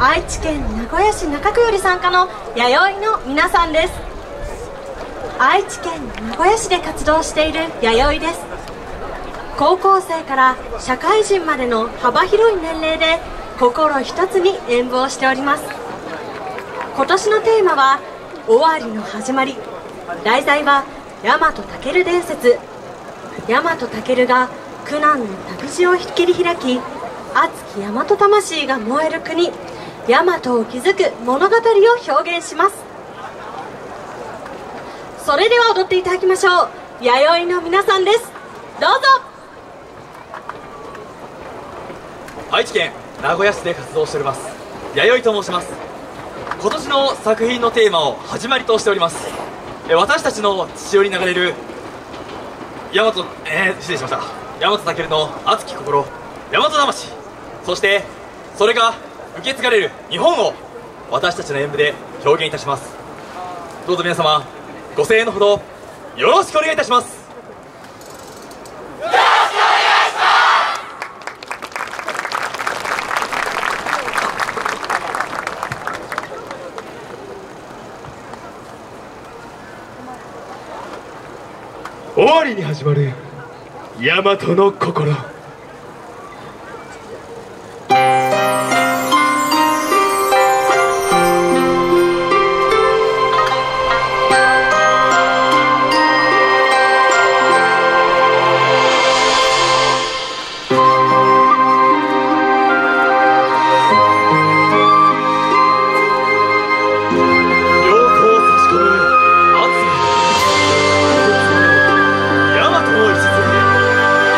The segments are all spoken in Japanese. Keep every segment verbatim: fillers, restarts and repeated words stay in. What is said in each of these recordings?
愛知県名古屋市中区より参加の弥生の皆さんです。愛知県名古屋市で活動している弥生です。高校生から社会人までの幅広い年齢で心一つに演舞をしております。今年のテーマは尾張の始まり。題材は大和武伝説。大和武が苦難の旅路を切り開き、熱き大和魂が燃える国大和を築く物語を表現します。それでは踊っていただきましょう。弥生の皆さんです。どうぞ。 愛知県名古屋市で活動しております弥生と申します。今年の作品のテーマを始まりとしております。私たちの血より流れる大和、えー、失礼しました大和武の熱き心、大和魂、そしてそれが受け継がれる日本を私たちの演舞で表現いたします。どうぞ皆様ご声援のほどよろしくお願いいたします。 尾張に始まる大和の心。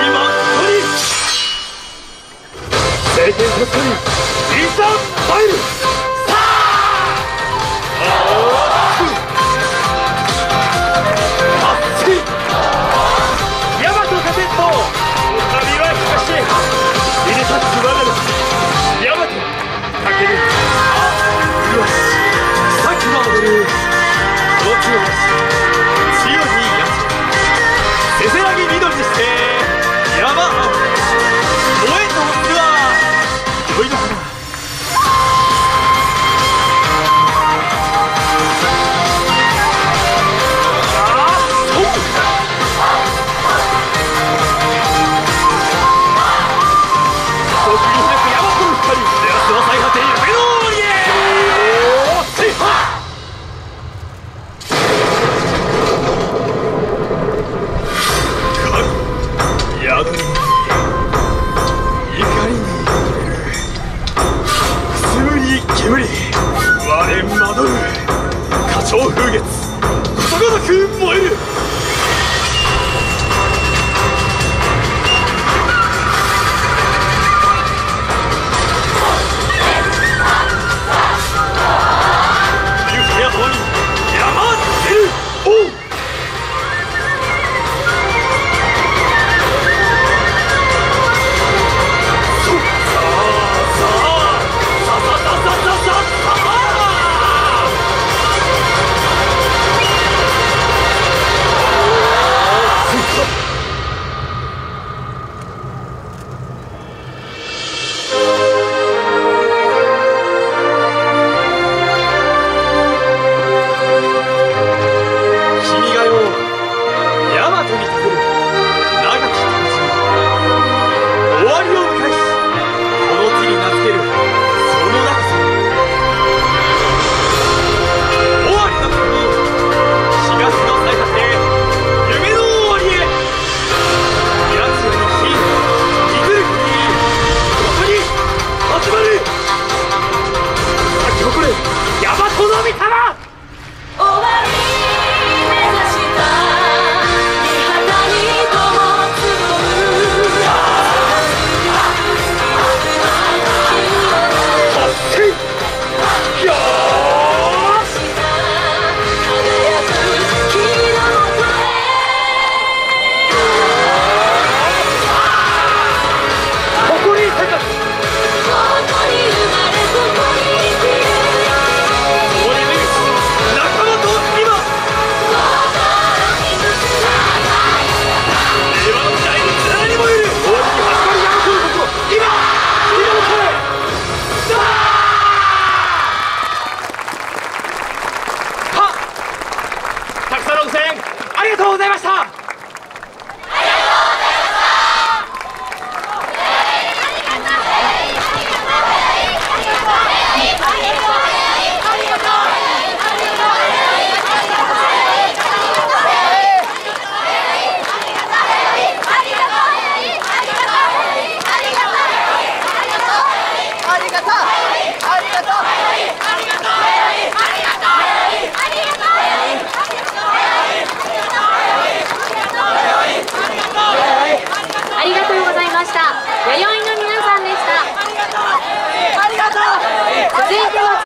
聖剣とっくにいざ参る。